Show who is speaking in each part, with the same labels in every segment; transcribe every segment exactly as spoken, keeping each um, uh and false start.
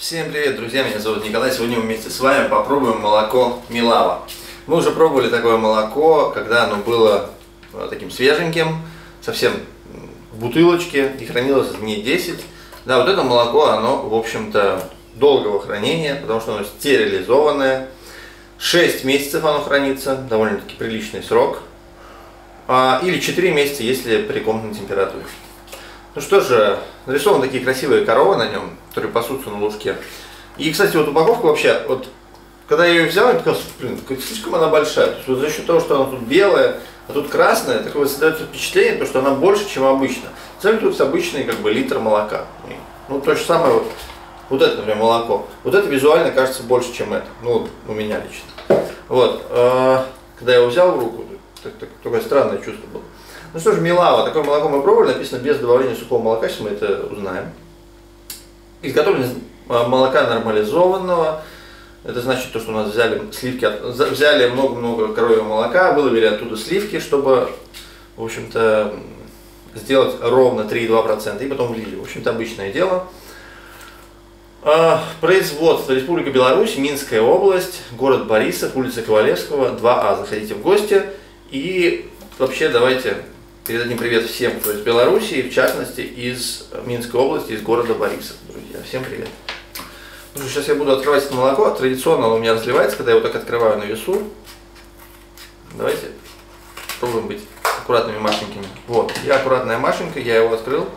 Speaker 1: Всем привет, друзья, меня зовут Николай. Сегодня мы вместе с вами попробуем молоко Милава. Мы уже пробовали такое молоко, когда оно было таким свеженьким, совсем в бутылочке и хранилось дней десять. Да, вот это молоко, оно, в общем-то, долгого хранения, потому что оно стерилизованное. шесть месяцев оно хранится, довольно-таки приличный срок. Или четыре месяца, если при комнатной температуре. Ну что же, нарисованы такие красивые коровы на нем, которые пасутся на лужке. И, кстати, вот упаковка вообще, вот когда я ее взял, я показал, блин, слишком она большая. То есть вот за счет того, что она тут белая, а тут красная, такое создается впечатление, то, что она больше, чем обычно. Цель тут обычный как бы литр молока. Ну то же самое вот, вот это, например, молоко. Вот это визуально кажется больше, чем это. Ну, у меня лично. Вот. Когда я его взял в руку, так, так, такое странное чувство было. Ну что ж, Милава, такое молоко мы пробовали, написано без добавления сухого молока, сейчас мы это узнаем. Изготовлено из молока нормализованного, это значит то, что у нас взяли сливки, взяли много-много коровьего молока, выловили оттуда сливки, чтобы, в общем-то, сделать ровно три и два процента и потом влили. В общем-то, обычное дело. Производство: Республика Беларусь, Минская область, город Борисов, улица Ковалевского, два А. Заходите в гости и вообще давайте передадим привет всем, кто из Беларуси, в частности из Минской области, из города Борисов, друзья. Всем привет. Ну что, сейчас я буду открывать это молоко. Традиционно оно у меня разливается, когда я его так открываю на весу. Давайте пробуем быть аккуратными Машеньками. Вот, я аккуратная Машенька, я его открыл.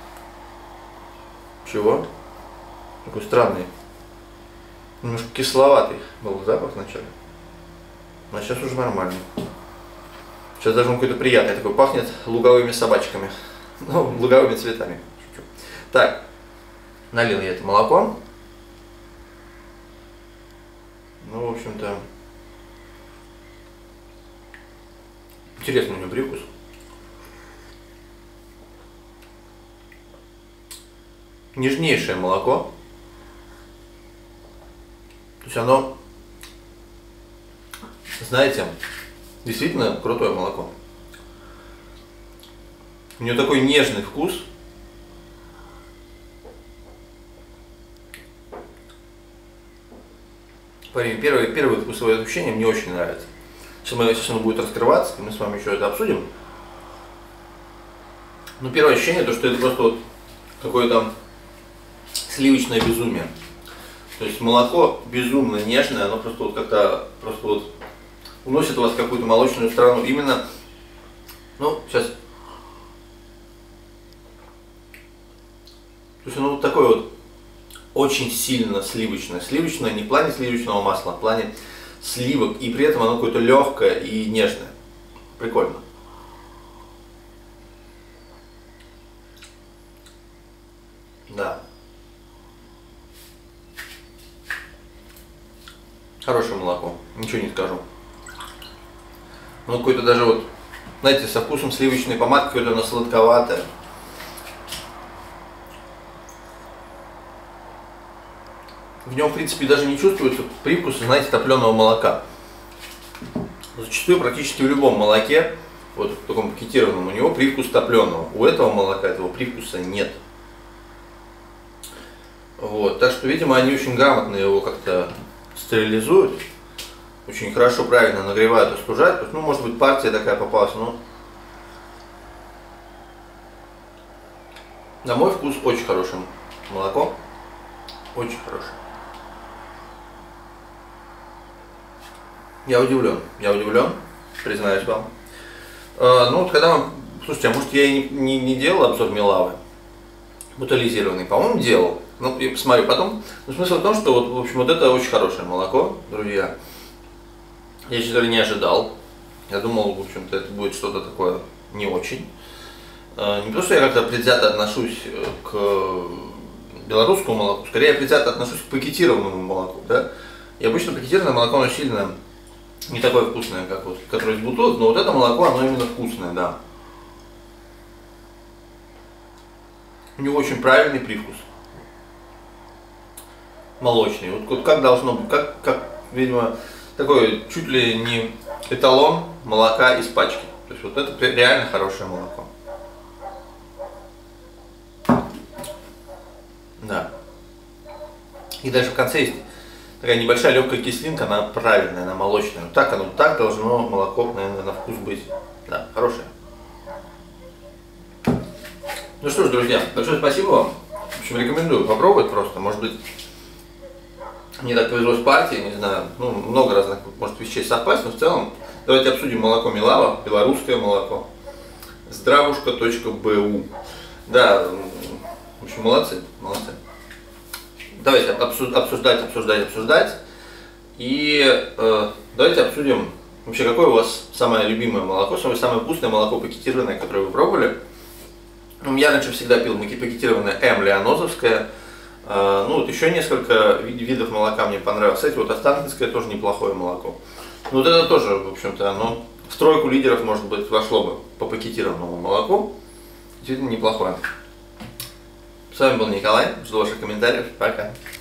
Speaker 1: Чего? Такой странный, немножко кисловатый был запах вначале. А сейчас уже нормальный. Сейчас даже он какой-то приятный, такой пахнет луговыми собачками. Ну, луговыми цветами. Шучу. Так, налил я это молоко. Ну, в общем-то, интересный у него привкус. Нежнейшее молоко. То есть оно, знаете, действительно крутое молоко. У нее такой нежный вкус. Первое, первое вкусовое ощущение мне очень нравится. Сейчас, мы, сейчас оно будет раскрываться, и мы с вами еще это обсудим. Но первое ощущение, то, что это просто вот какое-то сливочное безумие. То есть молоко безумно нежное, оно просто вот как-то просто вот уносит вас в какую-то молочную страну. Именно, ну, сейчас. То есть оно вот такое вот очень сильно сливочное. Сливочное не в плане сливочного масла, а в плане сливок. И при этом оно какое-то легкое и нежное. Прикольно. Да. Хорошее молоко, ничего не скажу. Ну, какой-то даже вот, знаете, со вкусом сливочной помадки, какое-то оно сладковатое. В нем, в принципе, даже не чувствуется привкуса, знаете, топленого молока. Зачастую практически в любом молоке, вот в таком пакетированном, у него привкус топленого. У этого молока этого привкуса нет. Вот, так что, видимо, они очень грамотно его как-то стерилизуют. Очень хорошо, правильно нагревают, остужают. Ну, может быть, партия такая попалась, но на мой вкус очень хорошее молоко. Очень хорошее. Я удивлен, я удивлен, признаюсь вам. Э, ну, вот когда мы... Слушайте, а может я и не, не, не делал обзор Милавы бутализированный? По-моему, делал. Ну, я посмотрю потом. Но смысл в том, что вот, в общем, вот это очень хорошее молоко, друзья. Я, честно говоря, не ожидал. Я думал, в общем-то, это будет что-то такое не очень. Не потому что я как-то предвзято отношусь к белорусскому молоку, скорее я предвзято отношусь к пакетированному молоку, да. И обычно пакетированное молоко, оно сильно не такое вкусное, как вот, которое из бутылок, но вот это молоко, оно именно вкусное, да. У него очень правильный привкус. Молочный. Вот, вот как должно быть, как, как, видимо, такой чуть ли не эталон молока из пачки. То есть вот это реально хорошее молоко. Да. И даже в конце есть такая небольшая легкая кислинка, она правильная, она молочная. Вот так оно, так должно молоко, наверное, на вкус быть. Да, хорошее. Ну что ж, друзья, большое спасибо вам. В общем, рекомендую попробовать просто. Может быть, мне так повезло с партией, не знаю, ну, много разных, может, вещей совпасть, но в целом давайте обсудим молоко Милава, белорусское молоко. здравушка точка бэ у. Да, в общем, молодцы, молодцы. Давайте обсуждать, обсуждать, обсуждать. И э, давайте обсудим вообще, какое у вас самое любимое молоко, самое, самое вкусное молоко пакетированное, которое вы пробовали. Я раньше всегда пил пакетированное М. Лианозовское. Э, ну вот еще несколько видов молока мне понравилось. Кстати, вот Останкинское тоже неплохое молоко. Ну вот это тоже, в общем-то, оно в тройку лидеров, может быть, вошло бы по пакетированному молоку. Действительно неплохое. С вами был Николай. Жду ваших комментариев. Пока.